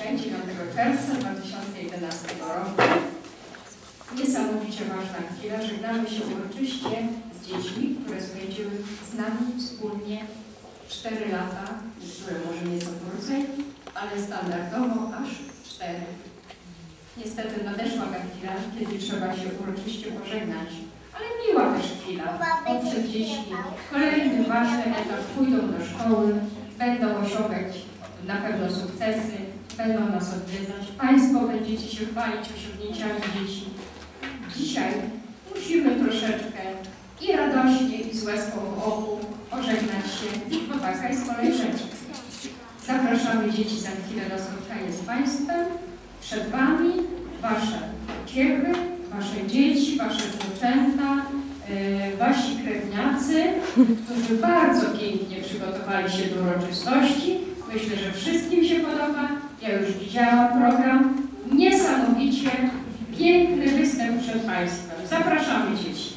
dzisiaj, 9 czerwca 2011 roku. Niesamowicie ważna chwila. Żegnamy się uroczyście z dziećmi, które spędziły z nami wspólnie 4 lata, które może nie są krócej, ale standardowo aż 4. Niestety nadeszła ta chwila, kiedy trzeba się uroczyście pożegnać, ale miła też chwila, bo przed dziećmi kolejny ważny etap, pójdą do szkoły, będą osiągać na pewno sukcesy, będą nas odwiedzać. Państwo będziecie się chwalić osiągnięciami dzieci. Dzisiaj musimy troszeczkę i radośnie, i z łezką w oku pożegnać się, bo taka jest kolej rzeczy. Zapraszamy dzieci za chwilę do spotkania z Państwem. Przed Wami Wasze ciechy, Wasze dzieci, Wasze wnuczęta, Wasi krewniacy, którzy bardzo pięknie przygotowali się do uroczystości. Myślę, że wszystkim się podoba. Ja już widziałam program. Niesamowicie piękny występ przed Państwem. Zapraszamy dzieci.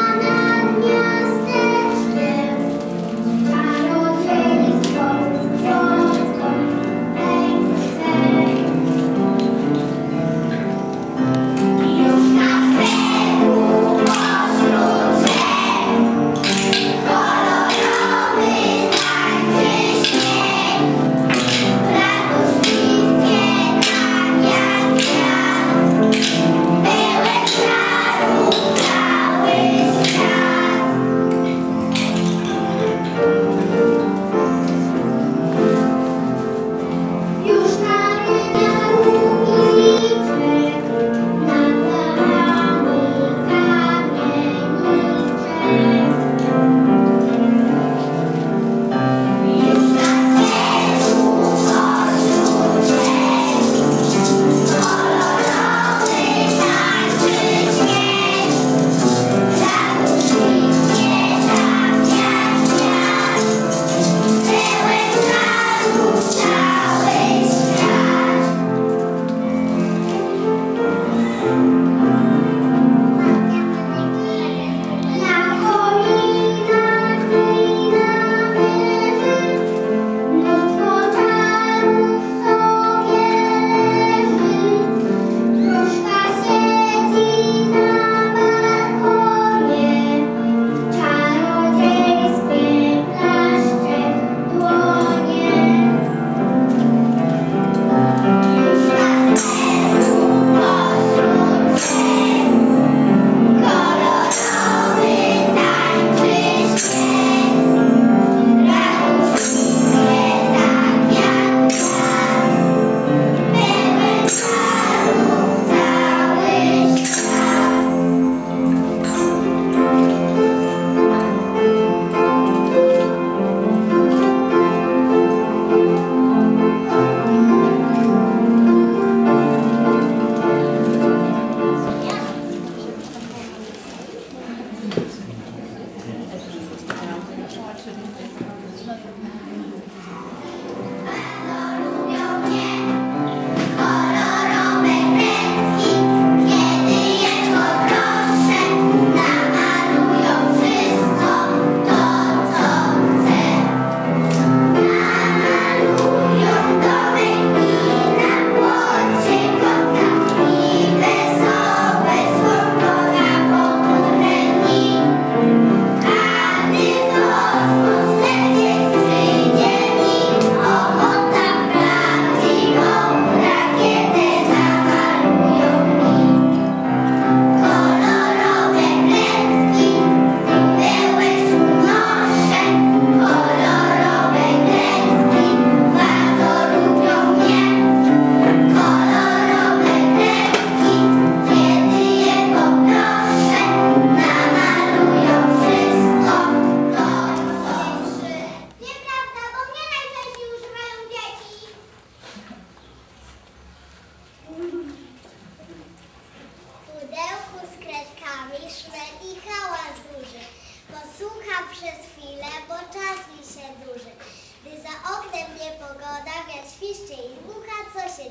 Otworzyła nad miasteczkiem czarodziejską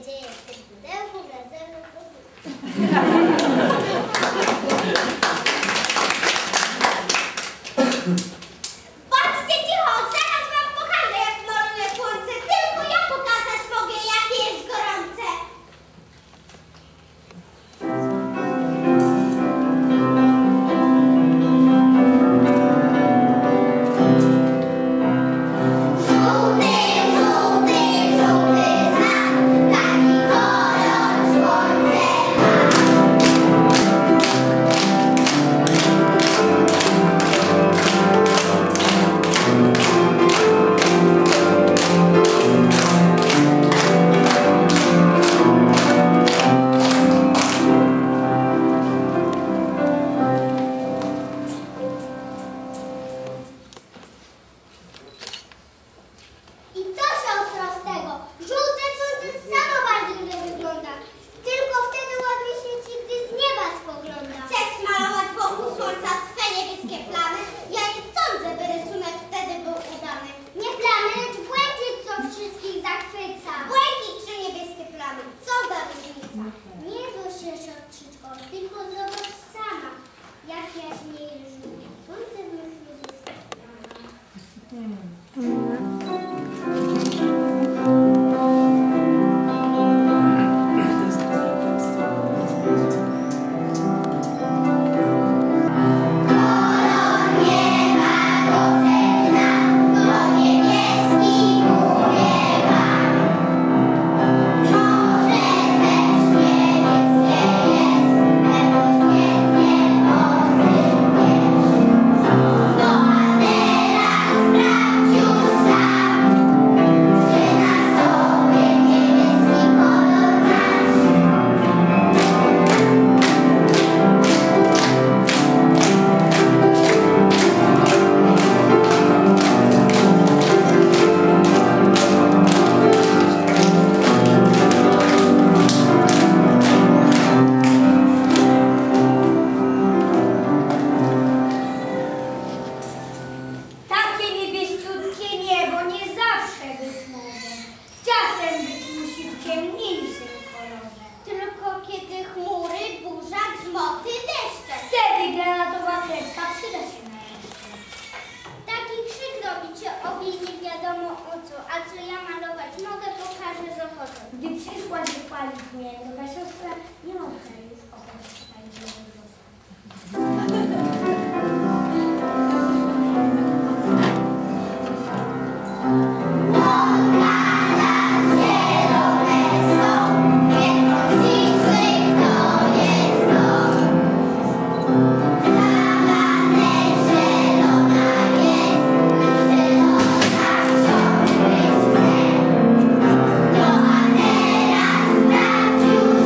dzieje w tym pudełku dla zero Patrzcie cicho, zaraz wam pokażę, jak maluje słońce. Tylko ja pokazać mogę, jakie jest gorące. I co siostro z tego? Żółte słońce samo bardzo źle wygląda. Tylko wtedy ładnie świeci, gdy z nieba spogląda. Chcesz malować wokół słońca swe niebieskie plamy? Ja nie sądzę, by rysunek wtedy był udany. Nie plamy, lecz błękit, co wszystkich zachwyca. Błękit czy niebieskie plamy? Co za różnica? Nie złoś się, siostrzyczko, tylko zobacz sama, jak jaśniej żółte słońce w mych niebieskich plamach. Gdy przyszła wychwalić mnie, druga siostra nie mogła już ochotę No a teraz sprawdź już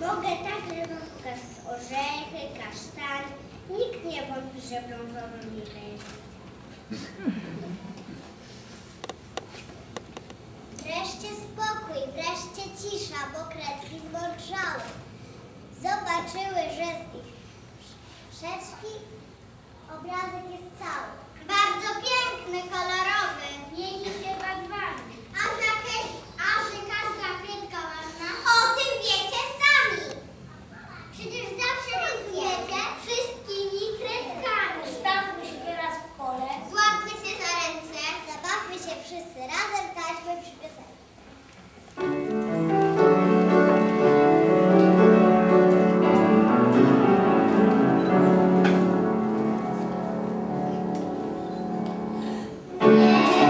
Mogę także wam pokazać orzechy, kasztany. Nikt nie wątpi, że brązowym nie będzie. Wreszcie spokój, wreszcie cisza, bo kredki zmądrzały. Zobaczyły, że z ich przeczki obrazek jest cały. Bardzo piękny, kolorowy, mieni się barwami. A że każda kredka ładna, o tym wiecie sami. Przecież zawsze rysujecie wszystkimi kredkami. Stawmy się teraz w pole. Złapmy się za ręce, zabawmy się wszyscy razem, taśmy przy piosence. Nie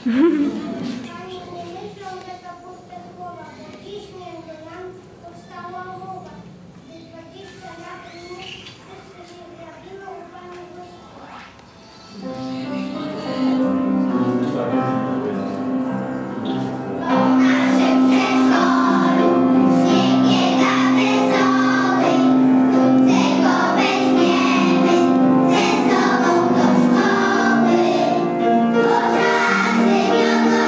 Pani nie myślą, że to puste słowa, bo dziś między nami powstała umowa. Gdy 20 lat minut wszyscy się zjawimy u Pani Bożego. Weźmiemy ze sobą do szkoły, bo czasy wiadomo.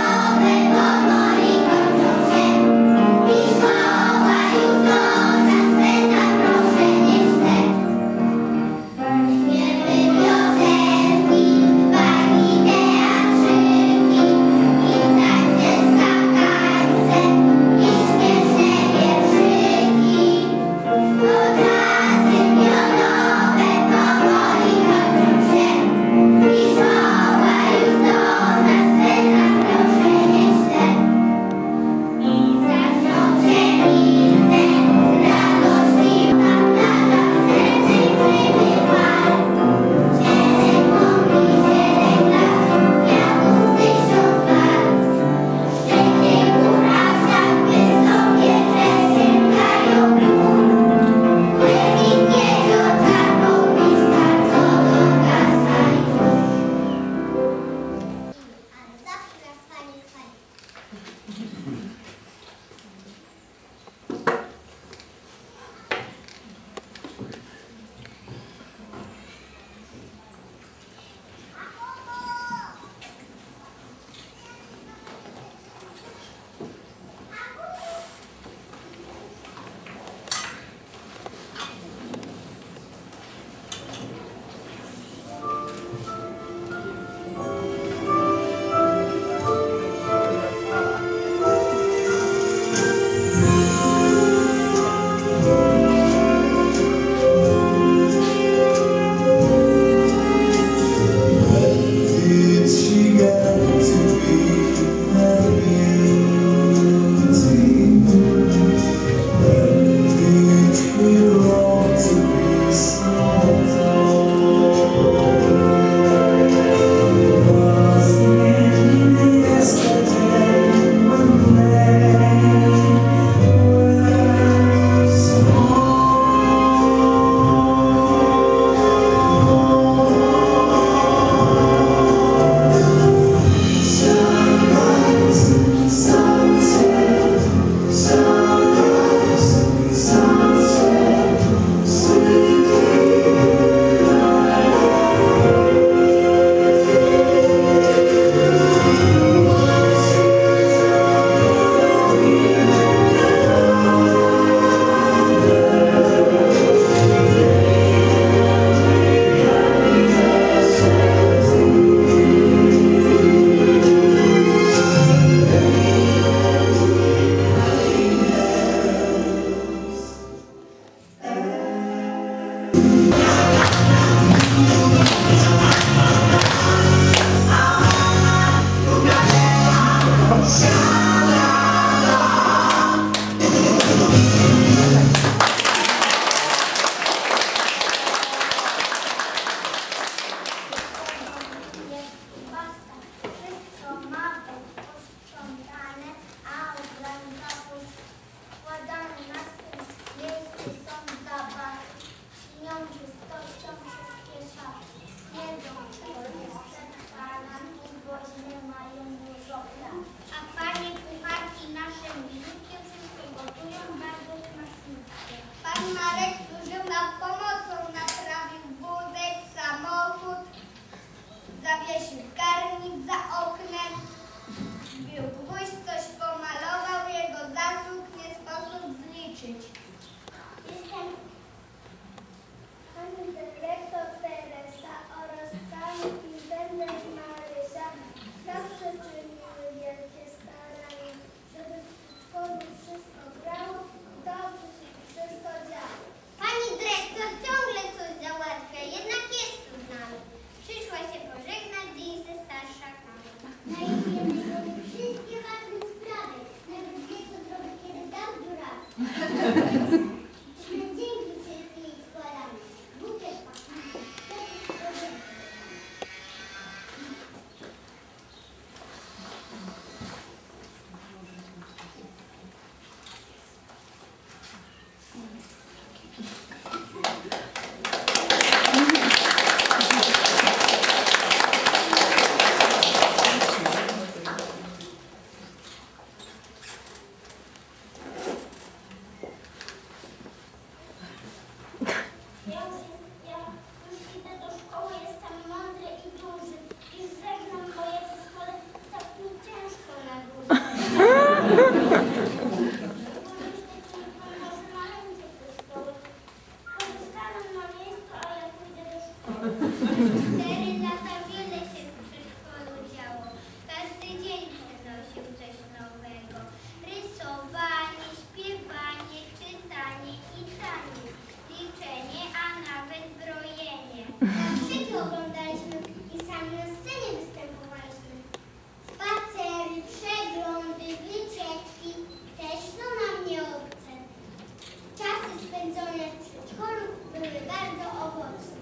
4 lata wiele się w przedszkolu działo. Każdy dzień przynosił coś nowego. Rysowanie, śpiewanie, czytanie i tanie, liczenie, a nawet brojenie. Zakrzyki oglądaliśmy i sami na scenie występowaliśmy. Spacery, przeglądy, wycieczki też są nam nieobce. Czasy spędzone w przedszkolu były bardzo owocne.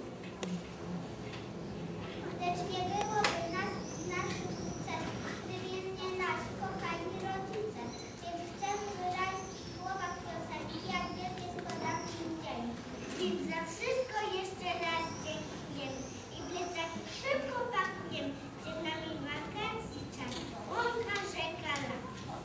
Lecz nie byłoby naszych sukcesów, gdyby nie nasi kochani rodzice. Więc chcę wyrazić w słowach piosenki, jak wielkie składamy im dzień. Więc za wszystko jeszcze raz dziękujemy i plecak szybko pakujemy. Przed nami wakacji czas, łąka, rzeka, las.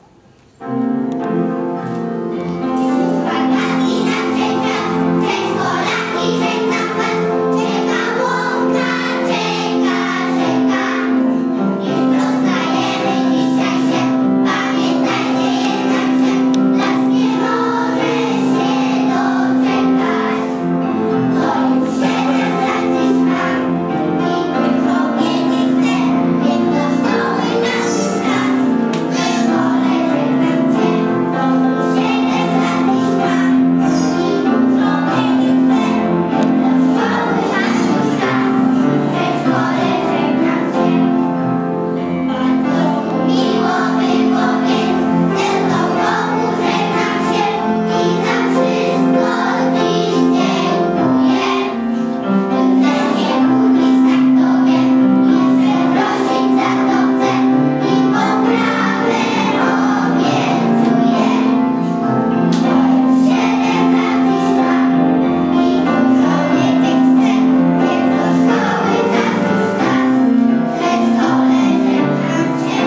Wakacji nadszedł czas, przedszkolaki żegnam was. Czeka łąka, czeka rzeka. Nie rozstajemy dzisiaj się, pamiętajcie jednak, że las nie może się doczekać. To już 7 lat dziś mam i dużo wiedzieć chcę, więc do szkoły nasz czas. W szkole żegnam cię, to już 7 lat dziś mam i dużo wiedzieć chcę, więc do szkoły nasz czas. W szkole żegnam cię. Bardzo miło było, więc tylko w roku żegnam się i za wszystko dziś dziękuję. Chcę nie mówić, tak to wiem, i przeprosić za to chcę i poprawę obiecuję. To już 7 lat dziś mam i dużo wiedzieć chcę, więc do szkoły czas już czas. W szkole żegnam się.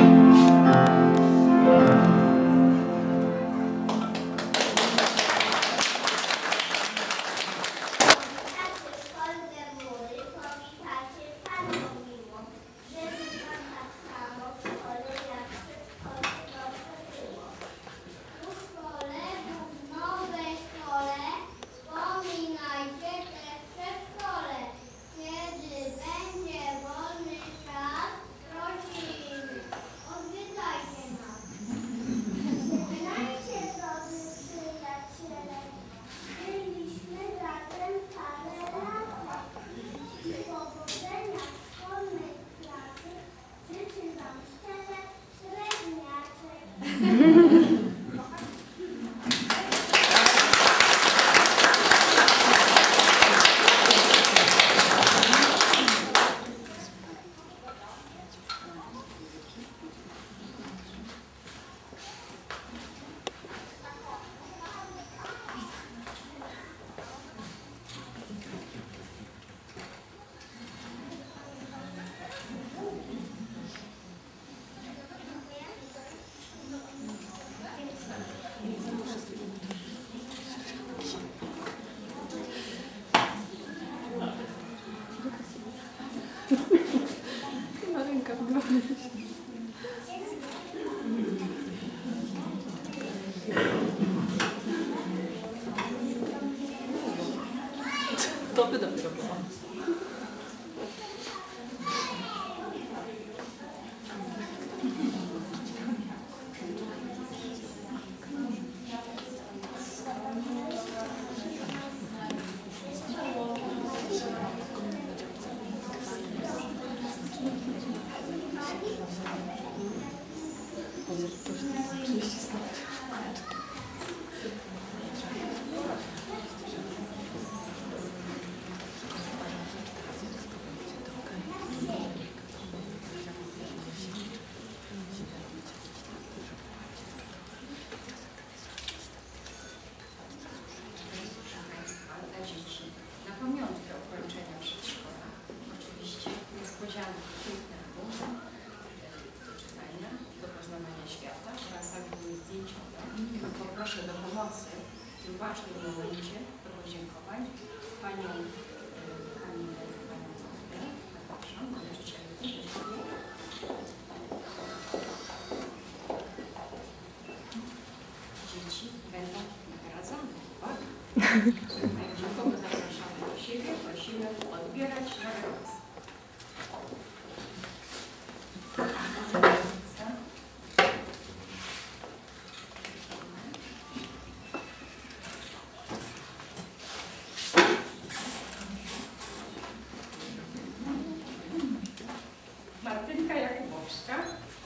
Tacy szkolne mury powitacie Panią miło, żeby Wam tak samo w szkole jak w przedszkolu dobrze było. Tu w szkole, tu w nowej szkole, wspominajcie też przedszkole. Kiedy będzie wolny czas, prosimy, odwiedzajcie nas. Żegnajcie, drodzy przyjaciele, byliśmy razem parę lat. Powodzenia szkolnej klasy życzę Wam szczerze średniaczek. To by dopiero było. Poproszę do pomocy w tym ważnym momencie do podziękowań panią Kamilę, panią Zofę, zapraszam, nauczycielkę. Dzieci będą nagradzane. Uwaga! Jak nikogo zapraszamy do siebie, prosimy o odbiór. odbierać nagrodę. Martynka Jakubowska.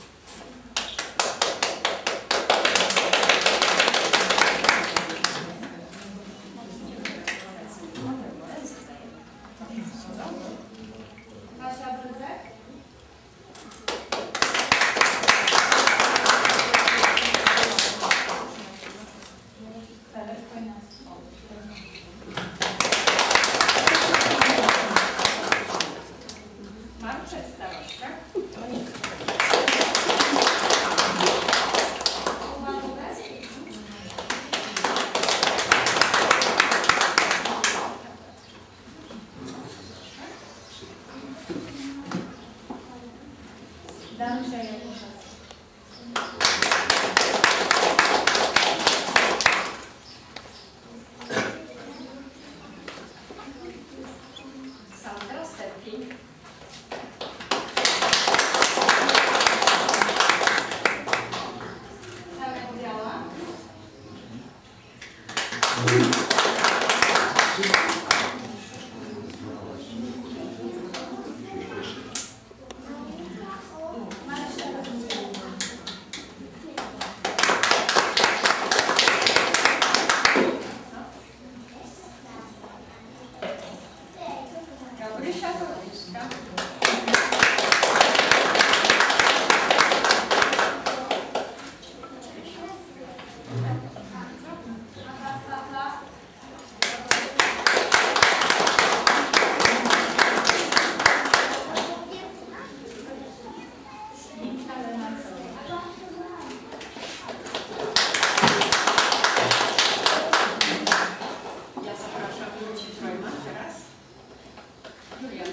Kasia Bryzek. Marcin Staroszka. Danusia Jakuszewska. Sandra Stepling. Czarek Biała. Gabrysia Toruńska. Ja zapraszam Ludzi Trojman teraz. Julian.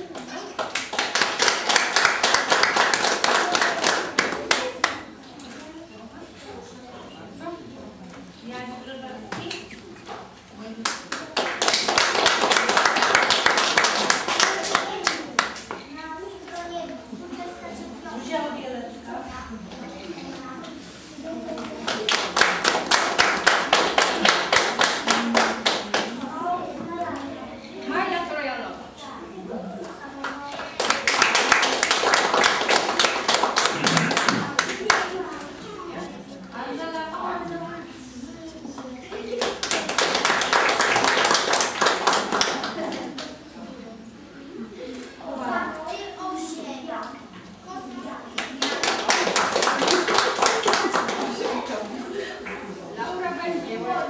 Jaś Brzeżewski. Zuzia Bieleczka. Maja Trojanowicz. Angela Kowal. Laura Węgiełek.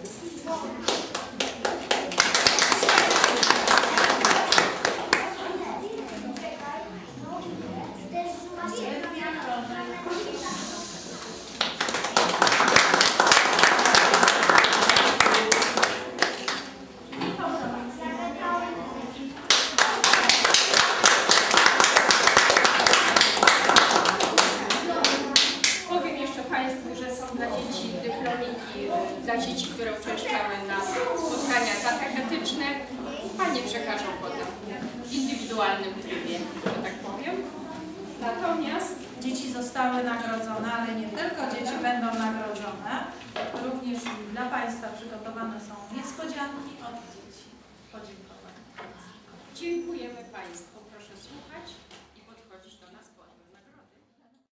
Powiem jeszcze Państwu, że są dla dzieci dyplomiki, dla dzieci, które uczęszczały na spotkania katechetyczne. Panie przekażą potem w indywidualnym trybie, że tak powiem. Natomiast Dzieci zostały nagrodzone, ale nie tylko dzieci będą nagrodzone, również dla Państwa przygotowane są niespodzianki od dzieci. Podziękowania. dziękujemy Państwu. Proszę słuchać.